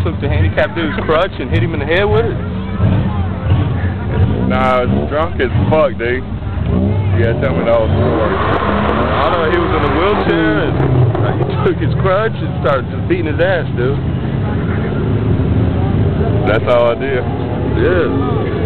took the handicapped dude's crutch and hit him in the head with it? Nah, drunk as fuck, dude. You gotta tell me the whole story. I don't know, he was in a wheelchair and he took his crutch and started just beating his ass, dude. That's all I did. Yeah.